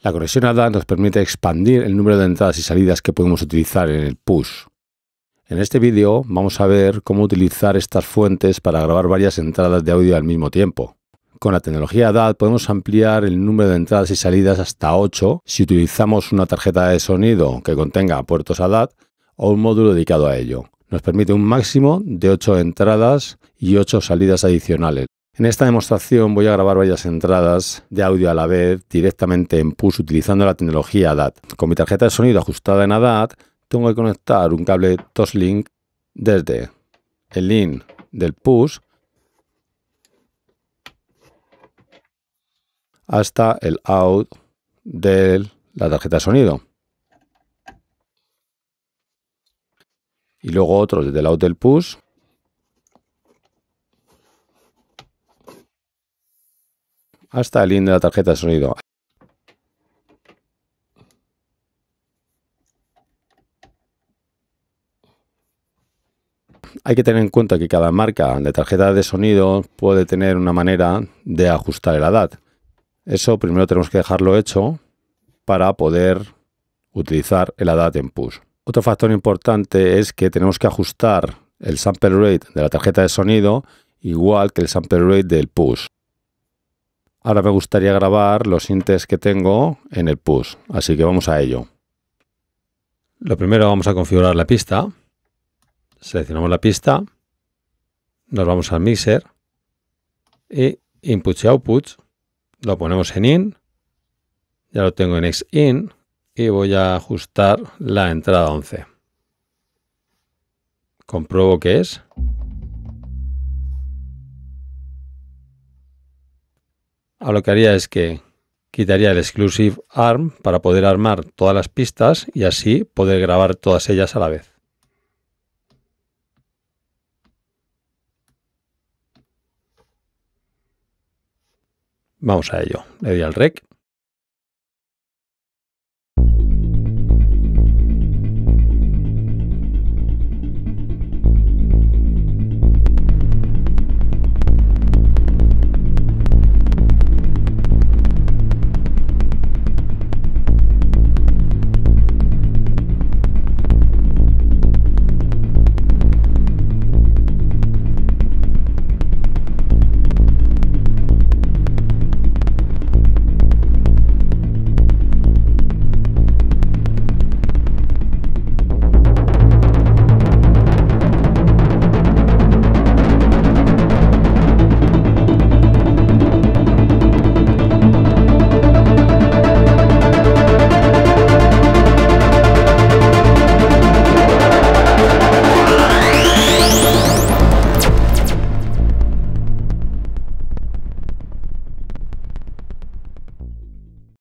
La conexión a DAT nos permite expandir el número de entradas y salidas que podemos utilizar en el push. En este vídeo vamos a ver cómo utilizar estas fuentes para grabar varias entradas de audio al mismo tiempo. Con la tecnología DAT podemos ampliar el número de entradas y salidas hasta 8 si utilizamos una tarjeta de sonido que contenga puertos a DAT o un módulo dedicado a ello. Nos permite un máximo de 8 entradas y 8 salidas adicionales. En esta demostración voy a grabar varias entradas de audio a la vez directamente en push utilizando la tecnología DAT. Con mi tarjeta de sonido ajustada en ADAT, tengo que conectar un cable Toslink desde el in del push hasta el out de la tarjeta de sonido. Y luego otro desde el out del push hasta el in de la tarjeta de sonido. Hay que tener en cuenta que cada marca de tarjeta de sonido puede tener una manera de ajustar el ADAT. Eso primero tenemos que dejarlo hecho para poder utilizar el ADAT en push. Otro factor importante es que tenemos que ajustar el sample rate de la tarjeta de sonido igual que el sample rate del push. Ahora me gustaría grabar los sintes que tengo en el push, así que vamos a ello. Lo primero vamos a configurar la pista. Seleccionamos la pista, nos vamos al mixer y inputs y outputs, lo ponemos en in, ya lo tengo en X-in y voy a ajustar la entrada 11. Compruebo que es. Ahora lo que haría es que quitaría el Exclusive Arm para poder armar todas las pistas y así poder grabar todas ellas a la vez. Vamos a ello. Le doy al REC.